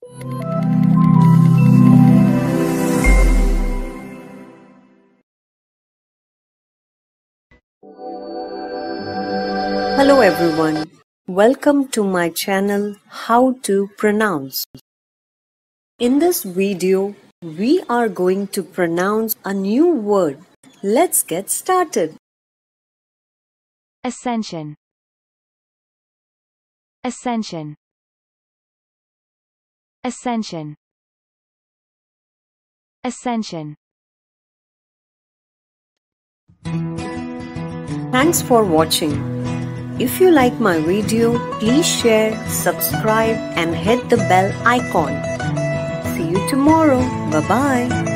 Hello everyone, welcome to my channel How to Pronounce. In this video, we are going to pronounce a new word. Let's get started. Ascension. Ascension. Ascension. Ascension. Thanks for watching. If you like my video, please share, subscribe and hit the bell icon. See you tomorrow. Bye-bye.